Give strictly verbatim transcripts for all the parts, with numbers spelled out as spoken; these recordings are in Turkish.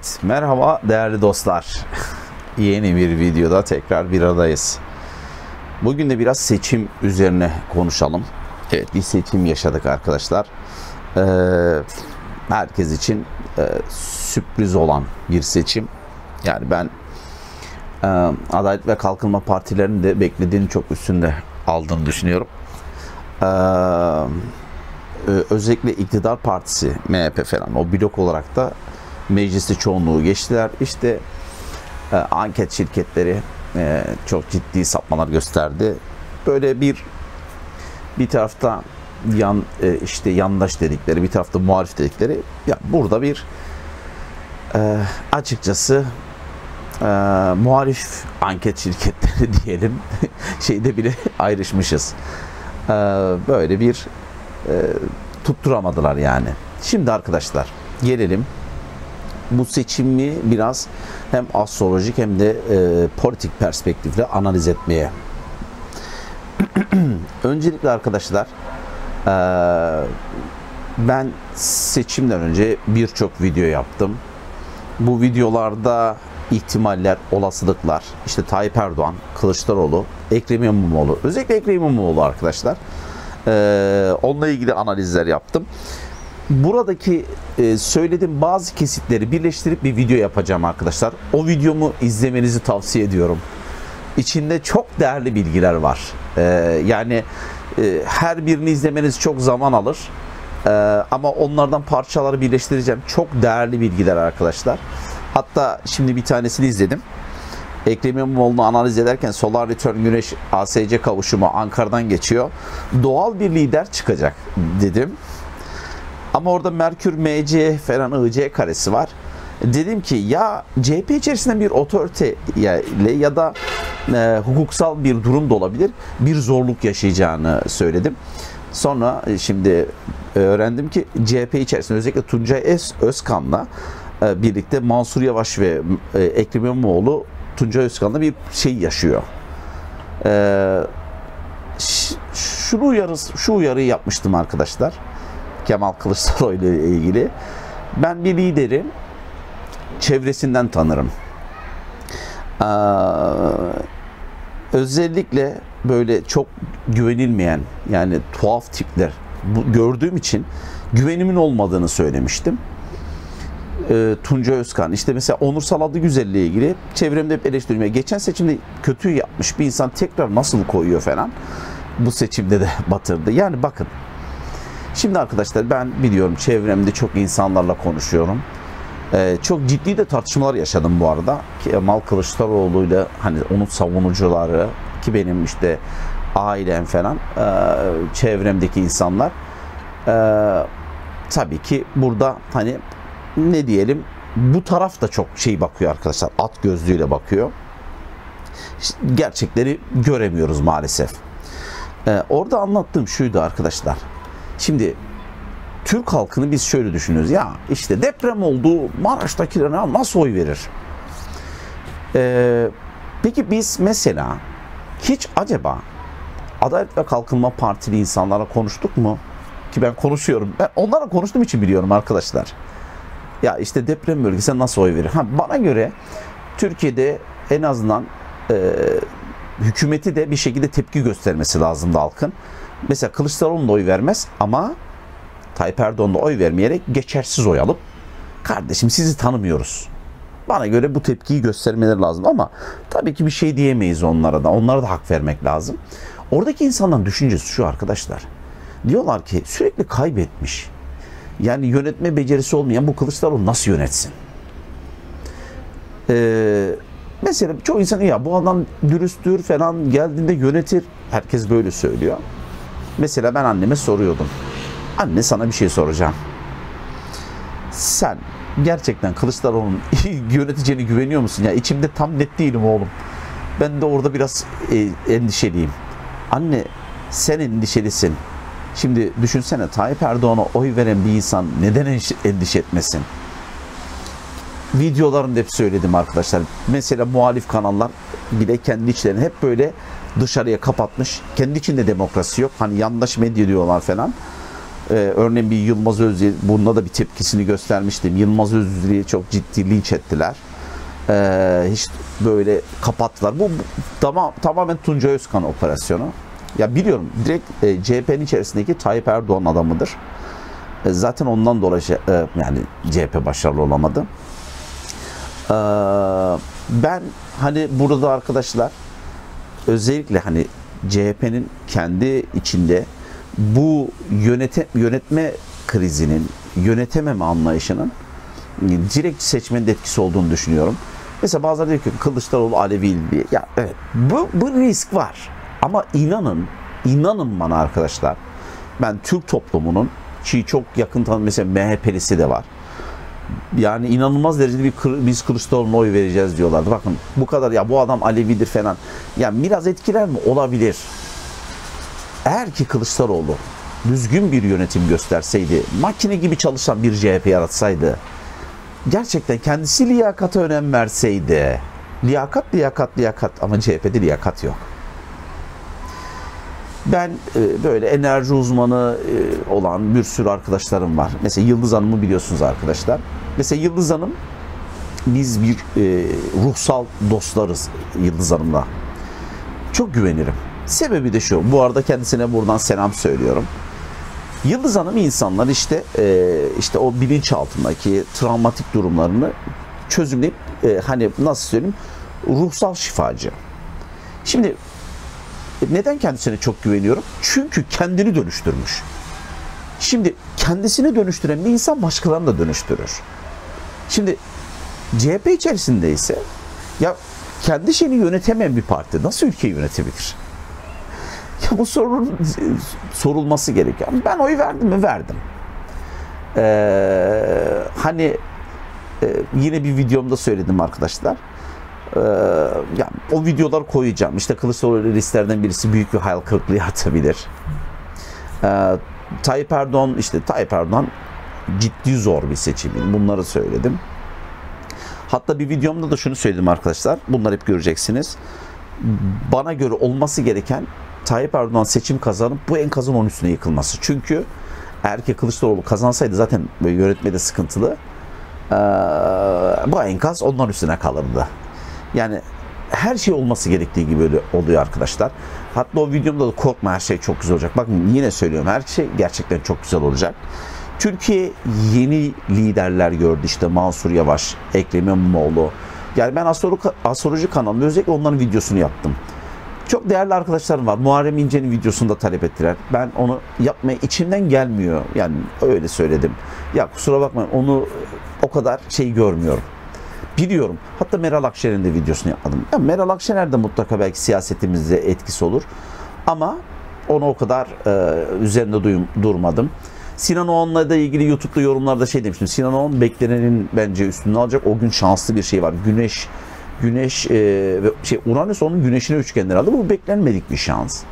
Evet, merhaba değerli dostlar. Yeni bir videoda tekrar bir aradayız. Bugün de biraz seçim üzerine konuşalım. Evet, bir seçim yaşadık arkadaşlar. Ee, herkes için e, sürpriz olan bir seçim. Yani ben e, Adalet ve Kalkınma Partilerinin de beklediğinin çok üstünde aldığını düşünüyorum. Ee, özellikle iktidar partisi M H P falan o blok olarak da mecliste çoğunluğu geçtiler. İşte e, anket şirketleri e, çok ciddi sapmalar gösterdi. Böyle bir bir tarafta yan e, işte yandaş dedikleri, bir tarafta muhalif dedikleri. Ya burada bir e, açıkçası e, muhalif anket şirketleri diyelim şeyde bile ayrışmışız. E, böyle bir e, tutturamadılar yani. Şimdi arkadaşlar gelelim bu seçimi biraz hem astrolojik hem de e, politik perspektifle analiz etmeye. Öncelikle arkadaşlar e, ben seçimden önce birçok video yaptım. Bu videolarda ihtimaller, olasılıklar, işte Tayyip Erdoğan, Kılıçdaroğlu, Ekrem İmamoğlu, özellikle Ekrem İmamoğlu arkadaşlar. E, onunla ilgili analizler yaptım. Buradaki e, söylediğim bazı kesitleri birleştirip bir video yapacağım arkadaşlar. O videomu izlemenizi tavsiye ediyorum. İçinde çok değerli bilgiler var. E, yani e, her birini izlemeniz çok zaman alır. E, ama onlardan parçaları birleştireceğim. Çok değerli bilgiler arkadaşlar. Hatta şimdi bir tanesini izledim. Ekrem İmamoğlu'nu analiz ederken Solar Return Güneş A S C kavuşumu Ankara'dan geçiyor. Doğal bir lider çıkacak dedim. Ama orada Merkür M C falan I C karesi var. Dedim ki ya C H P içerisinde bir otorite ile ya da e, hukuksal bir durum da olabilir. Bir zorluk yaşayacağını söyledim. Sonra şimdi öğrendim ki C H P içerisinde özellikle Tuncay Özkan'la e, birlikte Mansur Yavaş ve e, Ekrem İmamoğlu Tuncay Özkan'la bir şey yaşıyor. E, şunu uyarı, şu uyarıyı yapmıştım arkadaşlar. Kemal Kılıçdaroğlu ile ilgili. Ben bir lideri çevresinden tanırım. Ee, özellikle böyle çok güvenilmeyen, yani tuhaf tipler bu, gördüğüm için güvenimin olmadığını söylemiştim. Ee, Tuncay Özkan, işte mesela Onursal Adıgüzel ile ilgili çevremde hep eleştiriyorum. Geçen seçimde kötü yapmış bir insan tekrar nasıl koyuyor falan. Bu seçimde de batırdı. Yani bakın. Şimdi arkadaşlar ben biliyorum çevremde çok insanlarla konuşuyorum. Ee, çok ciddi de tartışmalar yaşadım bu arada. Kemal Kılıçdaroğlu ile hani onun savunucuları ki benim işte ailem falan e, çevremdeki insanlar e, tabii ki burada hani ne diyelim bu taraf da çok şey bakıyor arkadaşlar, at gözlüğüyle bakıyor. İşte gerçekleri göremiyoruz maalesef. E, orada anlattığım şuydu arkadaşlar. Şimdi Türk halkını biz şöyle düşünüyoruz. Ya işte deprem oldu, Maraş'takilere nasıl oy verir? Ee, peki biz mesela hiç acaba Adalet ve Kalkınma Partili insanlarla konuştuk mu? Ki ben konuşuyorum. Ben onlarla konuştuğum için biliyorum arkadaşlar. Ya işte deprem bölgesine nasıl oy verir? Ha, bana göre Türkiye'de en azından e, hükümeti de bir şekilde tepki göstermesi lazımdı halkın. Mesela Kılıçdaroğlu'na oy vermez ama Tayyip Erdoğan'a oy vermeyerek geçersiz oy alıp kardeşim sizi tanımıyoruz. Bana göre bu tepkiyi göstermeleri lazım ama tabii ki bir şey diyemeyiz onlara da. Onlara da hak vermek lazım. Oradaki insanların düşüncesi şu arkadaşlar. Diyorlar ki sürekli kaybetmiş. Yani yönetme becerisi olmayan bu Kılıçdaroğlu nasıl yönetsin? Ee, mesela çoğu insan ya bu adam dürüsttür falan geldiğinde yönetir. Herkes böyle söylüyor. Mesela ben anneme soruyordum. Anne sana bir şey soracağım. Sen gerçekten Kılıçdaroğlu'nun yöneteceğine güveniyor musun? Ya içimde tam net değilim oğlum. Ben de orada biraz e, endişeliyim. Anne sen endişelisin. Şimdi düşünsene Tayyip Erdoğan'a oy veren bir insan neden endişe etmesin? Videolarımda hep söyledim arkadaşlar. Mesela muhalif kanallar bile kendi içlerini hep böyle dışarıya kapatmış. Kendi içinde demokrasi yok. Hani yandaş medya diyorlar falan. Ee, örneğin bir Yılmaz Özdil, bunda da bir tepkisini göstermiştim. Yılmaz Özdil'i çok ciddi linç ettiler. Ee, hiç böyle kapattılar. Bu, bu tamam, tamamen Tuncay Özkan operasyonu. Ya biliyorum, direkt e, C H P'nin içerisindeki Tayyip Erdoğan adamıdır. E, zaten ondan dolayı e, yani C H P başarılı olamadı. E, ben hani burada arkadaşlar özellikle hani C H P'nin kendi içinde bu yönete, yönetme krizinin, yönetememe anlayışının direkt seçmenin etkisi olduğunu düşünüyorum. Mesela bazıları diyor ki Kılıçdaroğlu Alevi diye. Ya evet, bu, bu risk var. Ama inanın, inanın bana arkadaşlar, ben Türk toplumunun ki çok yakın tanıdığım mesela M H P'lisi de var. Yani inanılmaz derecede bir biz Kılıçdaroğlu'na oy vereceğiz diyorlardı. Bakın bu kadar, ya bu adam Alevidir falan. Yani biraz etkiler mi? Olabilir. Eğer ki Kılıçdaroğlu düzgün bir yönetim gösterseydi, makine gibi çalışan bir C H P yaratsaydı, gerçekten kendisi liyakata önem verseydi, liyakat, liyakat, liyakat ama C H P'de liyakat yok. Ben e, böyle enerji uzmanı e, olan bir sürü arkadaşlarım var. Mesela Yıldız Hanım'ı biliyorsunuz arkadaşlar. Mesela Yıldız Hanım, biz bir e, ruhsal dostlarız Yıldız Hanım'la. Çok güvenirim. Sebebi de şu, bu arada kendisine buradan selam söylüyorum. Yıldız Hanım insanlar işte e, işte o bilinçaltındaki travmatik durumlarını çözümleyip e, hani nasıl söyleyeyim, ruhsal şifacı. Şimdi neden kendisine çok güveniyorum? Çünkü kendini dönüştürmüş. Şimdi kendisini dönüştüren bir insan başkalarını da dönüştürür. Şimdi C H P içerisinde ise ya kendi şeyini yönetemeyen bir parti nasıl ülkeyi yönetebilir? Ya bu sorunun sorulması gerekiyor. Ben oy verdim mi? Verdim. Ee, hani e, yine bir videomda söyledim arkadaşlar. Ee, yani o videoları koyacağım. İşte Kılıçdaroğlu listlerden birisi büyük bir hayal kırıklığı yaratabilir. Ee, Tayyip Erdoğan, işte Tayyip Erdoğan ciddi zor bir seçim. Bunları söyledim. Hatta bir videomda da şunu söyledim arkadaşlar. Bunları hep göreceksiniz. Bana göre olması gereken Tayyip Erdoğan seçim kazanıp bu enkazın onun üstüne yıkılması. Çünkü eğer ki Kılıçdaroğlu kazansaydı zaten yönetmede sıkıntılı. Ee, bu enkaz onların üstüne kalırdı. Yani her şey olması gerektiği gibi öyle oluyor arkadaşlar. Hatta o videomda da korkma, her şey çok güzel olacak. Bakın yine söylüyorum, her şey gerçekten çok güzel olacak. Türkiye yeni liderler gördü, işte Mansur Yavaş, Ekrem İmamoğlu. Yani ben astroloji, astroloji kanalında özellikle onların videosunu yaptım. Çok değerli arkadaşlarım var. Muharrem İnce'nin videosunu da talep ettiler. Ben onu yapmaya içimden gelmiyor. Yani öyle söyledim. Ya kusura bakmayın, onu o kadar şey görmüyorum. Biliyorum. Hatta Meral Akşener'in de videosunu yapmadım. Ya Meral Akşener de mutlaka belki siyasetimizde etkisi olur. Ama onu o kadar e, üzerinde duyum, durmadım. Sinan Oğan'la da ilgili YouTube'da yorumlarda şey demiştim. Sinan Oğan beklenenin bence üstünü alacak. O gün şanslı bir şey var. Güneş Güneş e, ve şey Uranüs onun güneşine üçgenler aldı. Bu beklenmedik bir şans.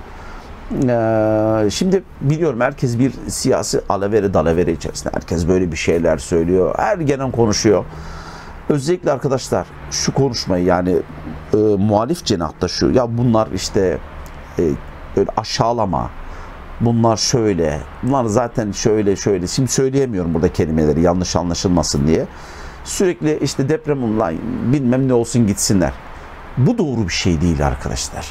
Ee, şimdi biliyorum herkes bir siyasi alavere dalavere içerisinde. Herkes böyle bir şeyler söylüyor. Her gelen konuşuyor. Özellikle arkadaşlar şu konuşmayı, yani e, muhalif cenahta şu, ya bunlar işte e, öyle aşağılama, bunlar şöyle, bunlar zaten şöyle şöyle, şimdi söyleyemiyorum burada kelimeleri yanlış anlaşılmasın diye. Sürekli işte deprem online bilmem ne olsun gitsinler. Bu doğru bir şey değil arkadaşlar.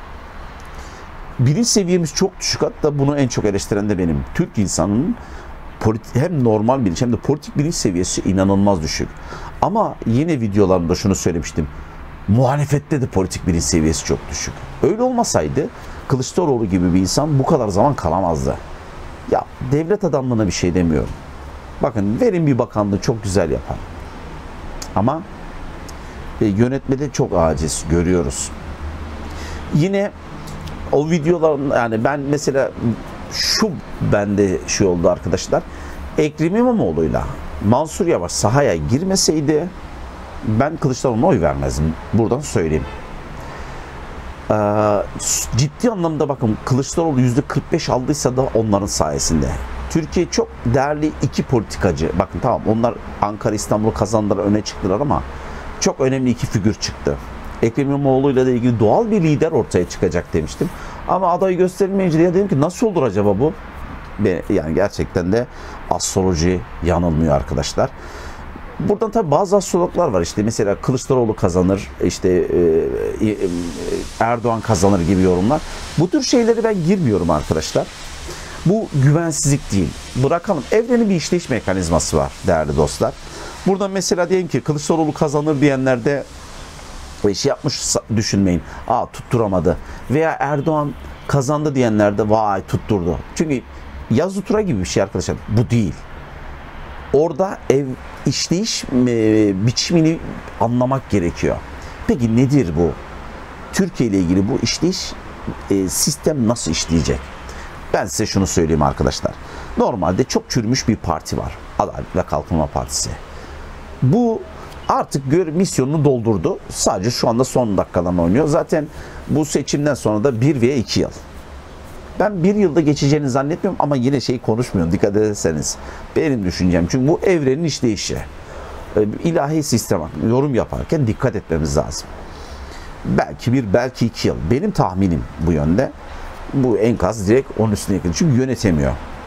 Bilinç seviyemiz çok düşük, hatta bunu en çok eleştiren de benim. Türk insanının hem normal bilinç hem de politik bilinç seviyesi inanılmaz düşük. Ama yine videolarımda şunu söylemiştim. Muhalefette de politik bilinç seviyesi çok düşük. Öyle olmasaydı Kılıçdaroğlu gibi bir insan bu kadar zaman kalamazdı. Ya devlet adamlığına bir şey demiyorum. Bakın verin bir bakanlığı çok güzel yapar. Ama e, yönetmede çok aciz görüyoruz. Yine o videoların, yani ben mesela şu bende şey oldu arkadaşlar. Ekrem İmamoğlu'yla Mansur Yavaş sahaya girmeseydi ben Kılıçdaroğlu'na oy vermezdim. Buradan söyleyeyim. Ee, ciddi anlamda bakın, Kılıçdaroğlu yüzde kırk beş aldıysa da onların sayesinde. Türkiye çok değerli iki politikacı. Bakın tamam, onlar Ankara, İstanbul'u kazandılar, öne çıktılar ama çok önemli iki figür çıktı. Ekrem İmamoğlu'yla da ilgili doğal bir lider ortaya çıkacak demiştim. Ama adayı gösterilmeyince de dedim ki nasıl olur acaba bu? Yani gerçekten de astroloji yanılmıyor arkadaşlar. Buradan tabii bazı astrologlar var, işte mesela Kılıçdaroğlu kazanır, işte e, e, Erdoğan kazanır gibi yorumlar. Bu tür şeyleri ben girmiyorum arkadaşlar. Bu güvensizlik değil. Bırakalım. Evrenin bir işleyiş mekanizması var değerli dostlar. Burada mesela diyelim ki Kılıçdaroğlu kazanır diyenler de şey yapmış düşünmeyin. Aa, tutturamadı. Veya Erdoğan kazandı diyenler de vay tutturdu. Çünkü yazı tura gibi bir şey arkadaşlar. Bu değil. Orada ev işleyiş e, biçimini anlamak gerekiyor. Peki nedir bu? Türkiye ile ilgili bu işleyiş e, sistem nasıl işleyecek? Ben size şunu söyleyeyim arkadaşlar. Normalde çok çürümüş bir parti var. Adalet ve Kalkınma Partisi. Bu artık gör, misyonunu doldurdu. Sadece şu anda son dakikalarını oynuyor. Zaten bu seçimden sonra da bir veya iki yıl. Ben bir yılda geçeceğini zannetmiyorum ama yine şey konuşmuyorum dikkat ederseniz. Benim düşüncem, çünkü bu evrenin işleyişi. İlahi sistem yorum yaparken dikkat etmemiz lazım. Belki bir, belki iki yıl. Benim tahminim bu yönde. Bu enkaz direkt onun üstüne yakın. Çünkü yönetemiyor.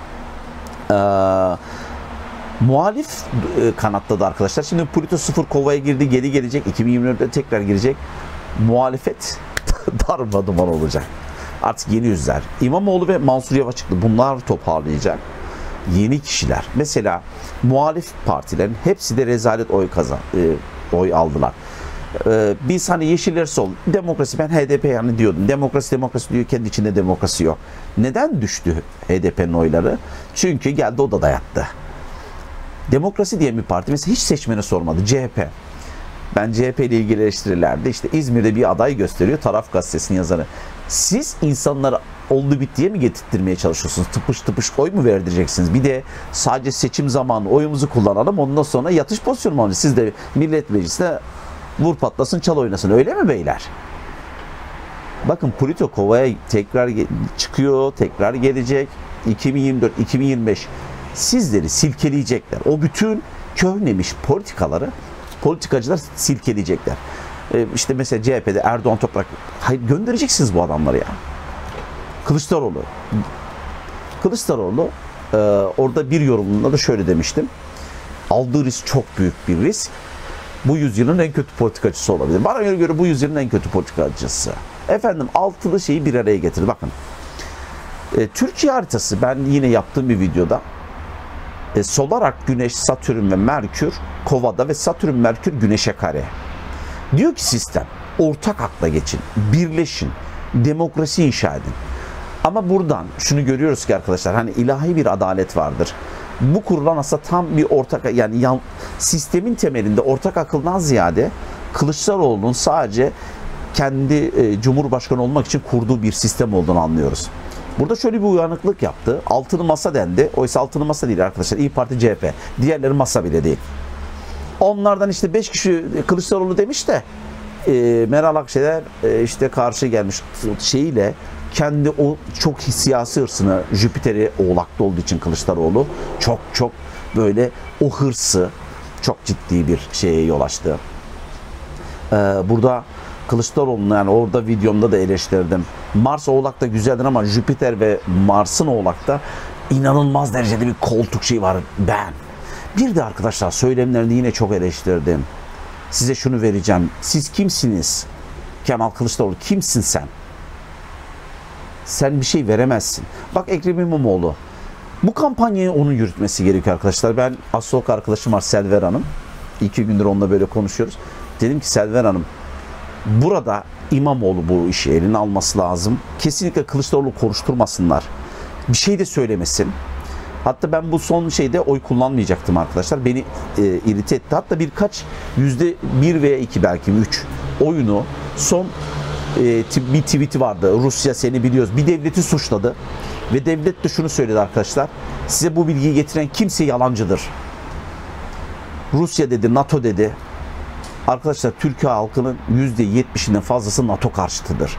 Ee, muhalif kanatta da arkadaşlar. Şimdi Plüto sıfır kovaya girdi. Geri gelecek. iki bin yirmi dörtte tekrar girecek. Muhalefet darmaduman olacak. Artık yeni yüzler. İmamoğlu ve Mansur Yavaş çıktı. Bunlar toparlayacak. Yeni kişiler. Mesela muhalif partilerin hepsi de rezalet oy kazan, e, oy aldılar. E, biz hani Yeşiller Sol, demokrasi, ben H D P yani diyordum. Demokrasi demokrasi diyor, kendi içinde demokrasi yok. Neden düştü H D P'nin oyları? Çünkü geldi o da dayattı. Demokrasi diye bir parti mesela hiç seçmene sormadı. C H P. Ben C H P ile ilgili eleştirilerde işte İzmir'de bir aday gösteriyor. Taraf gazetesinin yazarı. Siz insanları oldu bittiye mi getirtmeye çalışıyorsunuz? Tıpış tıpış oy mu verdireceksiniz? Bir de sadece seçim zamanı oyumuzu kullanalım, ondan sonra yatış pozisyonu mu alacağız? Siz de Millet Meclisi'ne vur patlasın, çal oynasın. Öyle mi beyler? Bakın Plüto kovaya tekrar çıkıyor, tekrar gelecek. iki bin yirmi dört iki bin yirmi beş sizleri silkeleyecekler. O bütün köhnemiş politikaları politikacılar silkeleyecekler. Ee, işte mesela C H P'de Erdoğan Toprak, hayır göndereceksiniz bu adamları ya. Kılıçdaroğlu. Kılıçdaroğlu e, orada bir yorumunda da şöyle demiştim. Aldığı risk çok büyük bir risk. Bu yüzyılın en kötü politikacısı olabilir. Bana göre bu yüzyılın en kötü politikacısı. Efendim altılı şeyi bir araya getir. Bakın. E, Türkiye haritası, ben yine yaptığım bir videoda e, solarak Güneş, Satürn ve Merkür Kovada ve Satürn, Merkür Güneş'e kare. Diyor ki sistem, ortak akla geçin, birleşin, demokrasi inşa edin. Ama buradan şunu görüyoruz ki arkadaşlar, hani ilahi bir adalet vardır. Bu kurulan aslında tam bir ortak, yani yan, sistemin temelinde ortak akıldan ziyade Kılıçdaroğlu'nun sadece kendi e, Cumhurbaşkanı olmak için kurduğu bir sistem olduğunu anlıyoruz. Burada şöyle bir uyanıklık yaptı. Altılı masa dendi. Oysa altılı masa değil arkadaşlar. İYİ Parti, C H P. Diğerleri masa bile değil. Onlardan işte beş kişi Kılıçdaroğlu demiş de e, Meral Akşener e, işte karşı gelmiş şeyiyle, kendi o çok siyasi hırsını, Jüpiter'i Oğlak'ta olduğu için Kılıçdaroğlu çok çok böyle o hırsı çok ciddi bir şeye yol açtı. Ee, burada Kılıçdaroğlu'nu, yani orada videomda da eleştirdim. Mars Oğlak'ta güzeldir ama Jüpiter ve Mars'ın Oğlak'ta inanılmaz derecede bir koltuk şey var ben. Bir de arkadaşlar söylemlerini yine çok eleştirdim. Size şunu vereceğim. Siz kimsiniz? Kemal Kılıçdaroğlu kimsin sen? Sen bir şey veremezsin. Bak Ekrem İmamoğlu. Bu kampanyayı onun yürütmesi gerekiyor arkadaşlar. Ben astrolog arkadaşım var, Selver Hanım. İki gündür onunla böyle konuşuyoruz. Dedim ki Selver Hanım, burada İmamoğlu bu işi eline alması lazım. Kesinlikle Kılıçdaroğlu konuşturmasınlar. Bir şey de söylemesin. Hatta ben bu son şeyde oy kullanmayacaktım arkadaşlar. Beni e, irite etti. Hatta birkaç yüzde bir veya iki belki üç oyunu son e, bir tweet'i vardı. Rusya seni biliyoruz. Bir devleti suçladı. Ve devlet de şunu söyledi arkadaşlar. Size bu bilgiyi getiren kimse yalancıdır. Rusya dedi, NATO dedi. Arkadaşlar Türkiye halkının yüzde yetmişinden fazlası NATO karşıtıdır.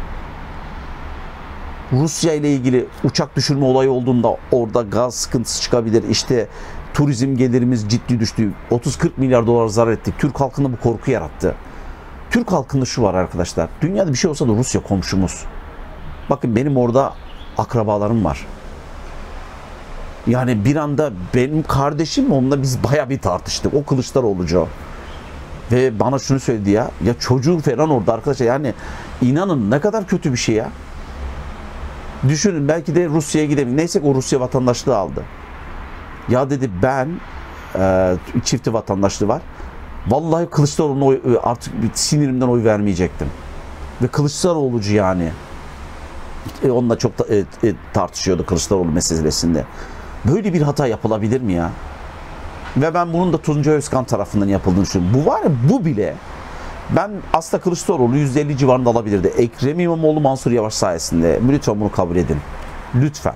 Rusya ile ilgili uçak düşürme olayı olduğunda orada gaz sıkıntısı çıkabilir. İşte turizm gelirimiz ciddi düştü. otuz kırk milyar dolar zarar ettik. Türk halkında bu korku yarattı. Türk halkında şu var arkadaşlar. Dünyada bir şey olsa da Rusya komşumuz. Bakın benim orada akrabalarım var. Yani bir anda benim kardeşim onunla biz baya bir tartıştık. O Kılıçdaroğlu'cu. Ve bana şunu söyledi ya. Ya çocuğu falan orada arkadaşlar. Yani inanın ne kadar kötü bir şey ya. Düşünün belki de Rusya'ya gidebilir. Neyse o Rusya vatandaşlığı aldı. Ya dedi ben e, çifti vatandaşlığı var. Vallahi Kılıçdaroğlu'na oy, artık sinirimden oy vermeyecektim. Ve Kılıçdaroğlu'cu yani. E, onunla çok da, e, e, tartışıyordu Kılıçdaroğlu meselesinde. Böyle bir hata yapılabilir mi ya? Ve ben bunun da Tuncay Özkan tarafından yapıldığını düşünüyorum. Bu var ya, bu bile ben aslında Kılıçdaroğlu yüzde elli civarında alabilirdi. Ekrem İmamoğlu, Mansur Yavaş sayesinde. Lütfen bunu kabul edin. Lütfen.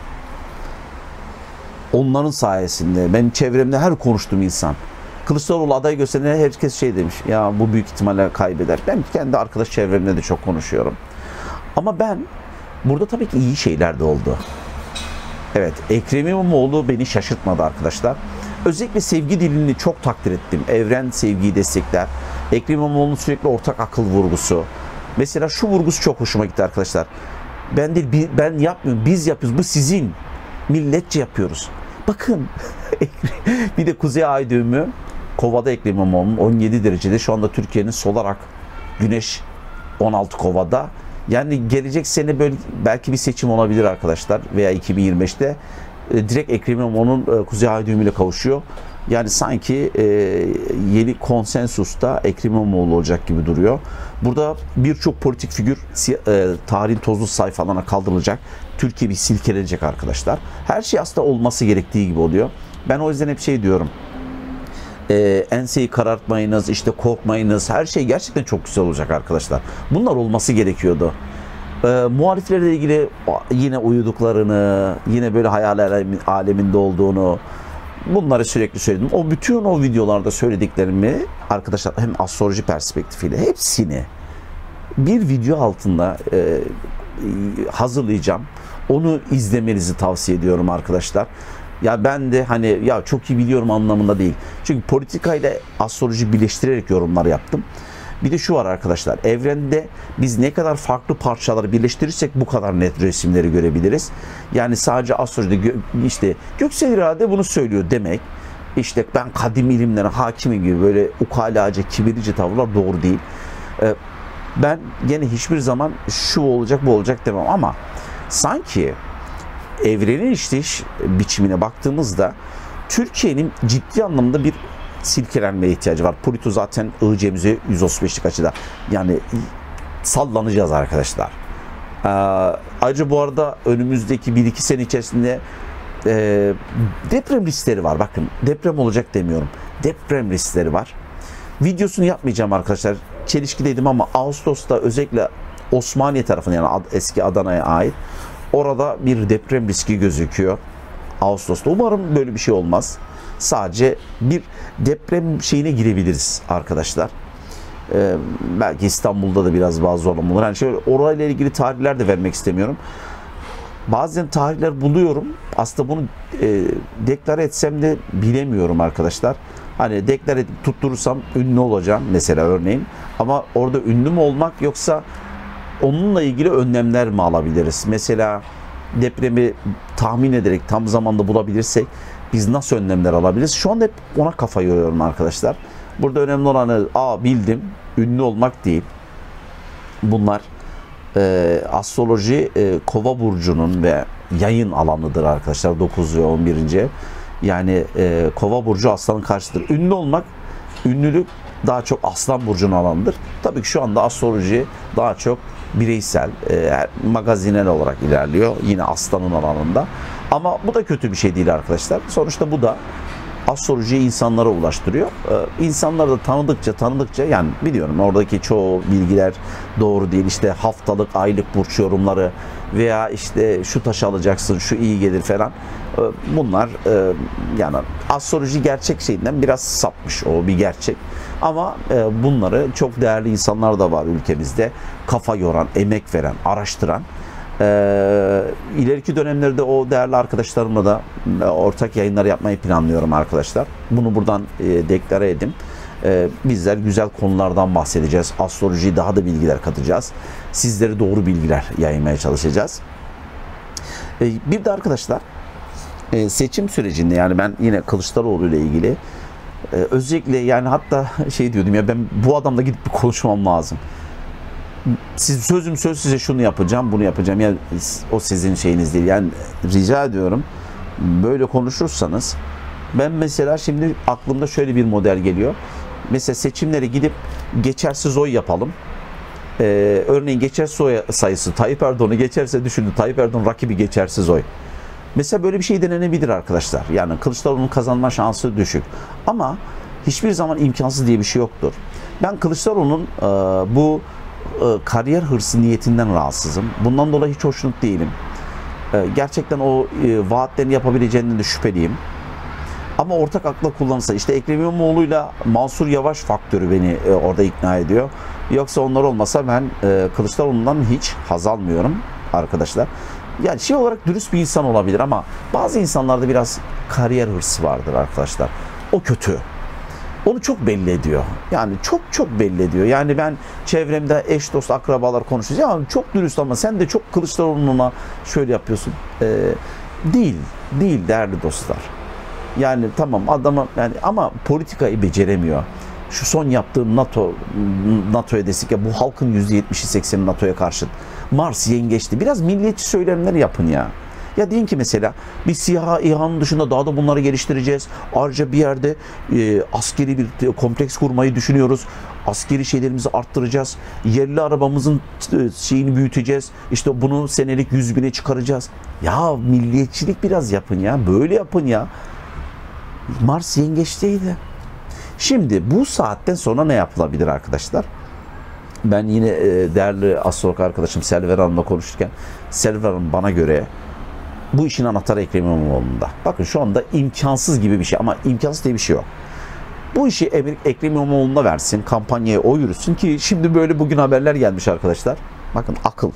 Onların sayesinde. Benim çevremde her konuştuğum insan. Kılıçdaroğlu aday gösterene herkes şey demiş. Ya bu büyük ihtimalle kaybeder. Ben kendi arkadaş çevremde de çok konuşuyorum. Ama ben burada tabii ki iyi şeyler de oldu. Evet, Ekrem İmamoğlu beni şaşırtmadı arkadaşlar. Özellikle sevgi dilini çok takdir ettim. Evren sevgiyi destekler. Ekrem İmamoğlu'nun sürekli ortak akıl vurgusu. Mesela şu vurgusu çok hoşuma gitti arkadaşlar. Ben değil, ben yapmıyorum, biz yapıyoruz. Bu sizin. Milletçe yapıyoruz. Bakın, bir de Kuzey Ay düğümü Kova'da Ekrem İmamoğlu'nun on yedi derecede. Şu anda Türkiye'nin solarak Güneş on altı Kova'da. Yani gelecek sene böyle belki bir seçim olabilir arkadaşlar veya iki bin yirmi beşte e, direkt Ekrem İmamoğlu'nun e, Kuzey Ay düğümüyle kavuşuyor. Yani sanki e, yeni konsensusta Ekrem İmamoğlu olacak gibi duruyor. Burada birçok politik figür e, tarihin tozlu sayfalarına kaldırılacak. Türkiye bir silkelenecek arkadaşlar. Her şey aslında olması gerektiği gibi oluyor. Ben o yüzden hep şey diyorum. E, enseyi karartmayınız, işte korkmayınız. Her şey gerçekten çok güzel olacak arkadaşlar. Bunlar olması gerekiyordu. E, muhaliflerle ilgili yine uyuduklarını, yine böyle hayal aleminde olduğunu, bunları sürekli söyledim. O bütün o videolarda söylediklerimi arkadaşlar hem astroloji perspektifiyle hepsini bir video altında e, hazırlayacağım. Onu izlemenizi tavsiye ediyorum arkadaşlar. Ya ben de hani ya çok iyi biliyorum anlamında değil. Çünkü politikayla astroloji birleştirerek yorumlar yaptım. Bir de şu var arkadaşlar. Evrende biz ne kadar farklı parçaları birleştirirsek bu kadar net resimleri görebiliriz. Yani sadece astrolojide işte göksel irade bunu söylüyor demek. İşte ben kadim ilimlere hakimim gibi böyle ukalaca, kibirlice tavırlar doğru değil. Ben gene hiçbir zaman şu olacak bu olacak demem ama sanki evrenin işleyiş biçimine baktığımızda Türkiye'nin ciddi anlamda bir silkelenmeye ihtiyacı var. Plüto zaten I C müze yüz otuz beşlik açıda. Yani sallanacağız arkadaşlar. Ee, ayrıca bu arada önümüzdeki bir iki sene içerisinde e, deprem riskleri var. Bakın deprem olacak demiyorum. Deprem riskleri var. Videosunu yapmayacağım arkadaşlar. Çelişkideydim ama Ağustos'ta özellikle Osmaniye tarafına yani eski Adana'ya ait orada bir deprem riski gözüküyor. Ağustos'ta. Umarım böyle bir şey olmaz. Sadece bir deprem şeyine girebiliriz arkadaşlar. Ee, belki İstanbul'da da biraz bazı zorlama olur. Yani şöyle orayla ilgili tarihler de vermek istemiyorum. Bazen tarihler buluyorum. Aslında bunu e, deklare etsem de bilemiyorum arkadaşlar. Hani deklare edip tutturursam ünlü olacağım mesela örneğin. Ama orada ünlü mü olmak yoksa onunla ilgili önlemler mi alabiliriz? Mesela depremi tahmin ederek tam zamanda bulabilirsek biz nasıl önlemler alabiliriz? Şu anda hep ona kafa yoruyorum arkadaşlar. Burada önemli olanı aa bildim, ünlü olmak değil. Bunlar e, astroloji e, Kova burcunun ve yayın alanıdır arkadaşlar. dokuz ve on birinci Yani e, Kova burcu Aslan'ın karşıdır. Ünlü olmak, ünlülük daha çok Aslan burcunun alanıdır. Tabii ki şu anda astroloji daha çok bireysel, e, magazinel olarak ilerliyor. Yine Aslan'ın alanında. Ama bu da kötü bir şey değil arkadaşlar. Sonuçta bu da astrolojiyi insanlara ulaştırıyor. Ee, insanları da tanıdıkça tanıdıkça yani biliyorum oradaki çoğu bilgiler doğru değil. İşte haftalık, aylık burç yorumları veya işte şu taşı alacaksın, şu iyi gelir falan. Ee, bunlar e, yani astroloji gerçek şeyinden biraz sapmış. O bir gerçek. Ama e, bunları çok değerli insanlar da var ülkemizde. Kafa yoran, emek veren, araştıran. Ee, ileriki dönemlerde o değerli arkadaşlarımla da e, ortak yayınlar yapmayı planlıyorum arkadaşlar. Bunu buradan e, deklare edeyim. E, bizler güzel konulardan bahsedeceğiz. Astrolojiye daha da bilgiler katacağız. Sizlere doğru bilgiler yaymaya çalışacağız. E, bir de arkadaşlar e, seçim sürecinde, yani ben yine Kılıçdaroğlu ile ilgili e, özellikle, yani hatta şey diyordum ya, ben bu adamla gidip bir konuşmam lazım. Siz sözüm söz, size şunu yapacağım, bunu yapacağım. Yani o sizin şeyiniz değil. Yani rica ediyorum, böyle konuşursanız, ben mesela şimdi aklımda şöyle bir model geliyor. Mesela seçimlere gidip geçersiz oy yapalım. Ee, örneğin geçersiz oy sayısı Tayyip Erdoğan'ı geçerse, düşünün, Tayyip Erdoğan rakibi geçersiz oy. Mesela böyle bir şey denenebilir arkadaşlar. Yani Kılıçdaroğlu'nun kazanma şansı düşük. Ama hiçbir zaman imkansız diye bir şey yoktur. Ben Kılıçdaroğlu'nun e, bu e, kariyer hırsı niyetinden rahatsızım. Bundan dolayı hiç hoşnut değilim. E, gerçekten o e, vaatlerini yapabileceğinden de şüpheliyim. Ama ortak akla kullanırsa, işte Ekrem İmamoğlu'yla Mansur Yavaş faktörü beni e, orada ikna ediyor. Yoksa onlar olmasa ben e, Kılıçdaroğlu'ndan hiç haz almıyorum arkadaşlar. Yani şey olarak dürüst bir insan olabilir ama bazı insanlarda biraz kariyer hırsı vardır arkadaşlar. O kötü. Onu çok belli ediyor. Yani çok çok belli ediyor. Yani ben çevremde eş dost akrabalar konuşuyoruz. Ya çok dürüst ama sen de çok Kılıçdaroğlu'na şöyle yapıyorsun. Ee, değil. Değil değerli dostlar. Yani tamam adama, yani ama politikayı beceremiyor. Şu son yaptığı NATO NATO'ya destek, ya bu halkın yüzde yetmişi sekseni NATO'ya karşı. Mars yengeçti. Biraz milliyetçi söylemler yapın ya. Ya deyin ki mesela biz SİHA, İHA'nın dışında daha da bunları geliştireceğiz. Ayrıca bir yerde e, askeri bir kompleks kurmayı düşünüyoruz. Askeri şeylerimizi arttıracağız. Yerli arabamızın e, şeyini büyüteceğiz. İşte bunu senelik yüz bine çıkaracağız. Ya milliyetçilik biraz yapın ya. Böyle yapın ya. Mars yengeçteydi. Şimdi bu saatten sonra ne yapılabilir arkadaşlar? Ben yine e, değerli astrolog arkadaşım Selver Hanım'la konuşurken, Selver Hanım bana göre bu işin anahtarı Ekrem İmamoğlu'nda. Bakın şu anda imkansız gibi bir şey, ama imkansız diye bir şey yok. Bu işi Ekrem İmamoğlu'na versin, kampanyaya o yürüsün ki şimdi böyle bugün haberler gelmiş arkadaşlar. Bakın akıl.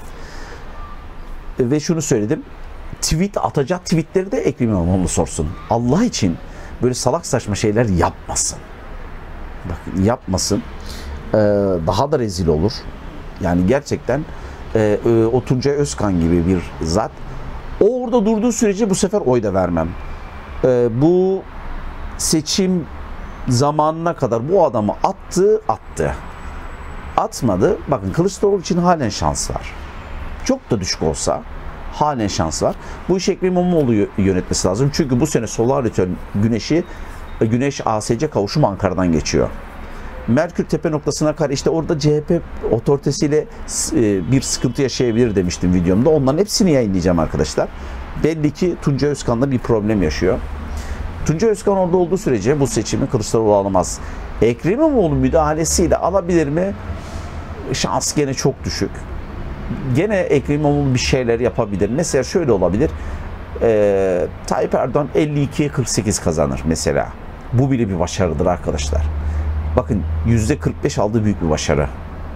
Ve şunu söyledim. Tweet atacak tweetleri de Ekrem İmamoğlu sorsun. Allah için böyle salak saçma şeyler yapmasın. Bakın yapmasın. Ee, daha da rezil olur. Yani gerçekten e, e, o Tuncay Özkan gibi bir zat. O orada durduğu sürece bu sefer oy da vermem. Ee, bu seçim zamanına kadar bu adamı attı, attı. Atmadı. Bakın Kılıçdaroğlu için halen şans var. Çok da düşük olsa halen şans var. Bu işi Ekrem İmamoğlu yönetmesi lazım. Çünkü bu sene solar return güneşi, güneş A S C kavuşum Ankara'dan geçiyor. Merkür tepe noktasına kadar, işte orada C H P otoritesiyle bir sıkıntı yaşayabilir demiştim videomda. Onların hepsini yayınlayacağım arkadaşlar. Belli ki Tuncay Özkan'da bir problem yaşıyor. Tuncay Özkan orada olduğu sürece bu seçimi Kılıçdaroğlu alamaz. Ekrem İmamoğlu müdahalesiyle alabilir mi? Şans gene çok düşük. Gene Ekrem İmamoğlu bir şeyler yapabilir. Mesela şöyle olabilir. Ee, Tayyip Erdoğan elli ikiye kırk sekiz kazanır mesela. Bu bile bir başarıdır arkadaşlar. Bakın yüzde kırk beş aldığı büyük bir başarı.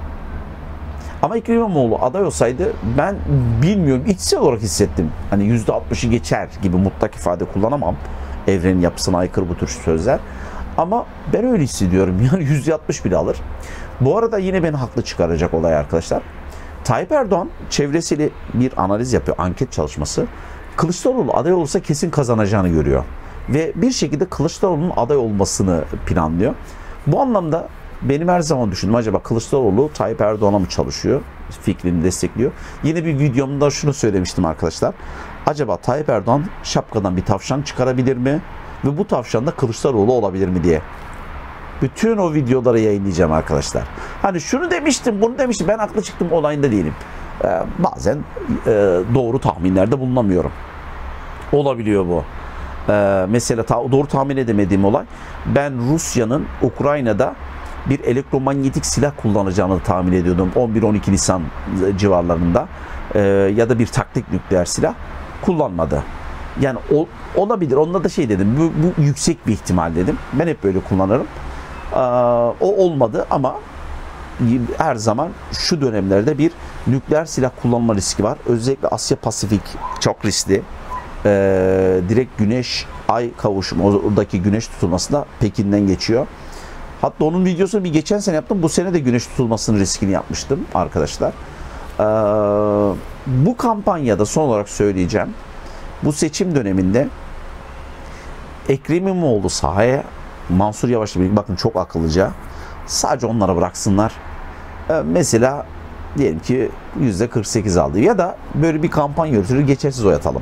Ama Ekrem İmamoğlu aday olsaydı, ben bilmiyorum, içsel olarak hissettim. Hani yüzde altmışı geçer gibi, mutlak ifade kullanamam. Evrenin yapısına aykırı bu tür sözler. Ama ben öyle hissediyorum. Yani yüzde altmış bile alır. Bu arada yine beni haklı çıkaracak olay arkadaşlar. Tayyip Erdoğan çevresiyle bir analiz yapıyor, anket çalışması. Kılıçdaroğlu aday olursa kesin kazanacağını görüyor. Ve bir şekilde Kılıçdaroğlu'nun aday olmasını planlıyor. Bu anlamda benim her zaman düşündüm, acaba Kılıçdaroğlu Tayyip Erdoğan'a mı çalışıyor? Fikrini destekliyor. Yine bir videomda şunu söylemiştim arkadaşlar. Acaba Tayyip Erdoğan şapkadan bir tavşan çıkarabilir mi? Ve bu tavşan da Kılıçdaroğlu olabilir mi diye. Bütün o videoları yayınlayacağım arkadaşlar. Hani şunu demiştim, bunu demiştim, ben haklı çıktım olayında değilim. Ee, bazen e, doğru tahminlerde bulunamıyorum. Olabiliyor bu. Ee, mesela ta, doğru tahmin edemediğim olay, ben Rusya'nın Ukrayna'da bir elektromanyetik silah kullanacağını tahmin ediyordum on bir on iki Nisan civarlarında. Ee, ya da bir taktik nükleer silah kullanmadı. Yani o, olabilir. Onda da şey dedim, bu, bu yüksek bir ihtimal dedim. Ben hep böyle kullanırım. Ee, o olmadı ama her zaman şu dönemlerde bir nükleer silah kullanma riski var. Özellikle Asya Pasifik çok riskli. Ee, direkt güneş ay kavuşumu, oradaki güneş tutulması da Pekin'den geçiyor. Hatta onun videosunu bir geçen sene yaptım. Bu sene de güneş tutulmasının riskini yapmıştım arkadaşlar. Ee, bu kampanyada son olarak söyleyeceğim. Bu seçim döneminde Ekrem İmamoğlu sahaya, Mansur Yavaş'la birlikte, bakın çok akıllıca, sadece onlara bıraksınlar. Ee, mesela diyelim ki yüzde kırk sekiz aldı ya da böyle bir kampanya yürütülür, geçersiz oy atalım.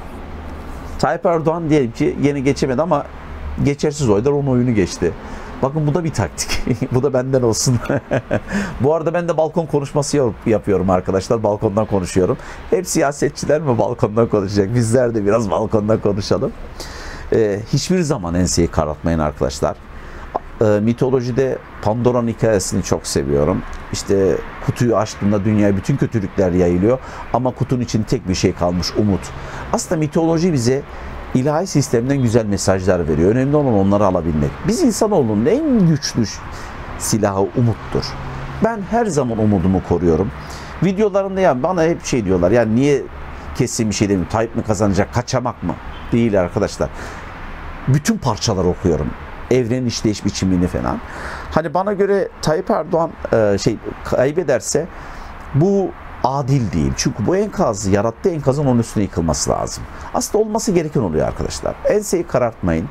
Tayyip Erdoğan diyelim ki yine geçemedi ama geçersiz oylar onun oyunu geçti. Bakın bu da bir taktik. Bu da benden olsun. Bu arada ben de balkon konuşması yapıyorum arkadaşlar. Balkondan konuşuyorum. Hep siyasetçiler mi balkondan konuşacak? Bizler de biraz balkondan konuşalım. Ee, hiçbir zaman enseyi karartmayın arkadaşlar. Ee, mitolojide Pandora'nın hikayesini çok seviyorum. İşte kutuyu açtığında dünyaya bütün kötülükler yayılıyor. Ama kutunun için tek bir şey kalmış: umut. Aslında mitoloji bize ilahi sistemden güzel mesajlar veriyor. Önemli olan onları alabilmek. Biz insanoğlunun en güçlü silahı umuttur. Ben her zaman umudumu koruyorum. Videolarında ya bana hep şey diyorlar. Ya niye kesin bir şey demiyorum? Tayyip mi kazanacak? Kaçamak mı? Değil arkadaşlar. Bütün parçaları okuyorum. Evrenin işleyiş biçimini falan. Hani bana göre Tayyip Erdoğan e, şey kaybederse bu adil değil. Çünkü bu enkaz, yarattığı enkazın onun üstüne yıkılması lazım. Aslında olması gereken oluyor arkadaşlar. Enseyi karartmayın.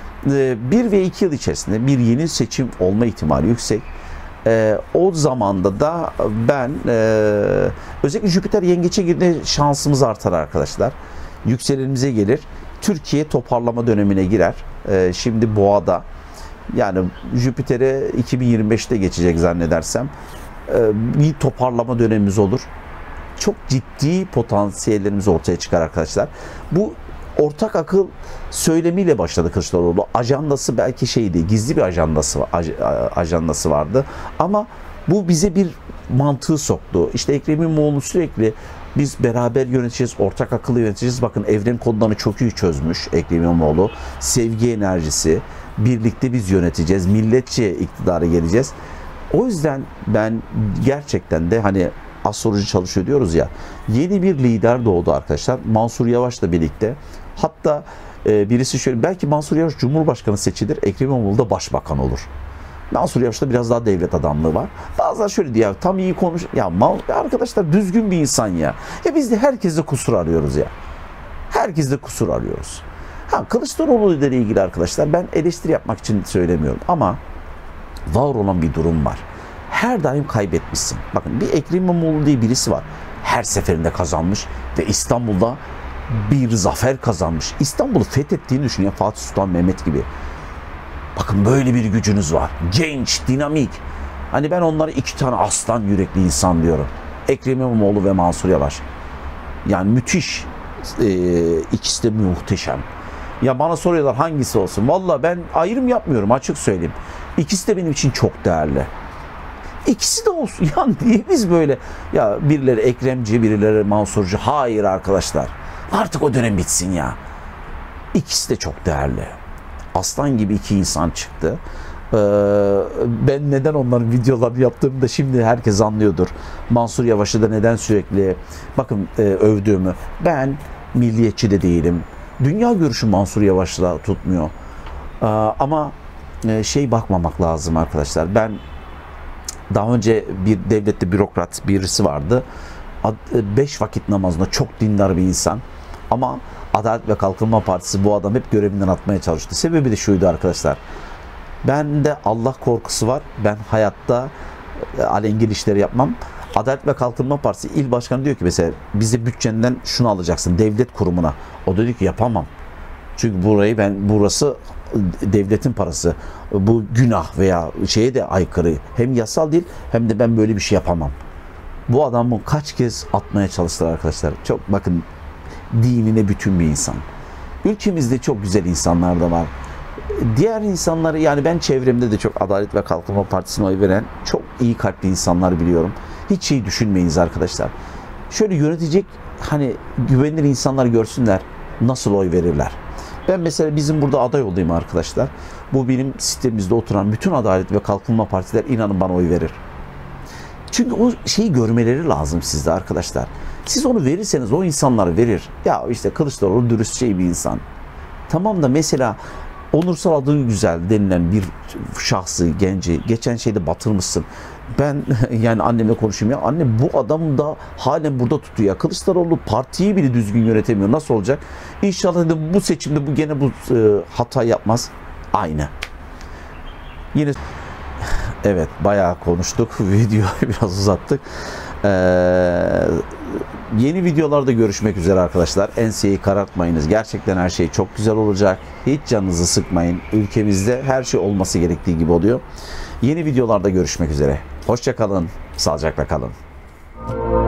Bir ve iki yıl içerisinde bir yeni seçim olma ihtimali yüksek. O zamanda da ben özellikle Jüpiter yengeçe girdiğinde şansımız artar arkadaşlar. Yükselenimize gelir. Türkiye toparlama dönemine girer. Şimdi Boğa'da, yani Jüpiter'e iki bin yirmi beşte geçecek zannedersem. Bir toparlama dönemimiz olur. Çok ciddi potansiyellerimiz ortaya çıkar arkadaşlar. Bu ortak akıl söylemiyle başladı Kılıçdaroğlu. Ajandası belki şeydi, gizli bir ajandası aj, ajandası vardı. Ama bu bize bir mantığı soktu. İşte Ekrem İmamoğlu sürekli biz beraber yöneteceğiz, ortak akıllı yöneteceğiz. Bakın evren kodlarını çok iyi çözmüş Ekrem İmamoğlu. Sevgi enerjisi, birlikte biz yöneteceğiz, milletçe iktidara geleceğiz. O yüzden ben gerçekten de hani astroloji çalışıyor diyoruz ya, yeni bir lider doğdu arkadaşlar. Mansur Yavaş'la birlikte. Hatta e, birisi şöyle, belki Mansur Yavaş Cumhurbaşkanı seçilir, Ekrem İmamoğlu da başbakan olur. Mansur Yavaş'ta biraz daha devlet adamlığı var. Bazıları şöyle diyor, tam iyi konuş. Ya arkadaşlar düzgün bir insan ya. Ya biz de herkeste kusur arıyoruz ya. Herkeste kusur arıyoruz. Ha, Kılıçdaroğlu ile ilgili arkadaşlar ben eleştiri yapmak için söylemiyorum ama var olan bir durum var. Her daim kaybetmişsin. Bakın bir Ekrem İmamoğlu diye birisi var. Her seferinde kazanmış ve İstanbul'da bir zafer kazanmış. İstanbul'u fethettiğini düşünüyor Fatih Sultan Mehmet gibi. Bakın böyle bir gücünüz var. Genç, dinamik. Hani ben onlara iki tane aslan yürekli insan diyorum. Ekrem İmamoğlu ve Mansur Yavaş. Yani müthiş. Ee, ikisi de muhteşem. Ya bana soruyorlar hangisi olsun. Vallahi ben ayrım yapmıyorum, açık söyleyeyim. İkisi de benim için çok değerli. İkisi de olsun. Ya niye biz böyle, ya birileri Ekremci, birileri Mansurcu. Hayır arkadaşlar. Artık o dönem bitsin ya. İkisi de çok değerli. Aslan gibi iki insan çıktı. Ee, ben neden onların videolarını yaptığımı da şimdi herkes anlıyordur. Mansur Yavaş'ı da neden sürekli bakın e, övdüğümü. Ben milliyetçi de değilim. Dünya görüşü Mansur Yavaş'la tutmuyor. Ee, ama e, şey bakmamak lazım arkadaşlar. Ben daha önce bir devlette bürokrat birisi vardı. Beş vakit namazında çok dindar bir insan. Ama Adalet ve Kalkınma Partisi bu adam hep görevinden atmaya çalıştı. Sebebi de şuydu arkadaşlar. Bende Allah korkusu var. Ben hayatta alengir işleri yapmam. Adalet ve Kalkınma Partisi il başkanı diyor ki mesela bize bütçenden şunu alacaksın devlet kurumuna. O dedi ki yapamam. Çünkü burayı ben burası devletin parası. Bu günah veya şeye de aykırı. Hem yasal değil hem de ben böyle bir şey yapamam. Bu adamı kaç kez atmaya çalıştılar arkadaşlar. Çok bakın, dinine bütün bir insan. Ülkemizde çok güzel insanlar da var. Diğer insanları, yani ben çevremde de çok Adalet ve Kalkınma Partisi'ne oy veren çok iyi kalpli insanlar biliyorum. Hiç şey düşünmeyiniz arkadaşlar. Şöyle yönetecek hani güvenilir insanlar görsünler nasıl oy verirler. Ben mesela bizim burada aday olayım arkadaşlar. Bu benim sitemizde oturan bütün Adalet ve Kalkınma Partiler inanın bana oy verir. Çünkü o şeyi görmeleri lazım sizde arkadaşlar. Siz onu verirseniz o insanlar verir. Ya işte Kılıçdaroğlu dürüst şey bir insan. Tamam da mesela onursal adın güzel denilen bir şahsı, genci geçen şeyde batırmışsın. Ben yani annemle konuşayım ya. Anne bu adam da halen burada tutuyor. Ya Kılıçdaroğlu partiyi bile düzgün yönetemiyor. Nasıl olacak? İnşallah dedim bu seçimde bu gene bu e, hata yapmaz. Aynı. Yine evet bayağı konuştuk. Videoyu biraz uzattık. Ee, yeni videolarda görüşmek üzere arkadaşlar. Enseyi karartmayınız. Gerçekten her şey çok güzel olacak. Hiç canınızı sıkmayın. Ülkemizde her şey olması gerektiği gibi oluyor. Yeni videolarda görüşmek üzere. Hoşça kalın. Sağlıcakla kalın.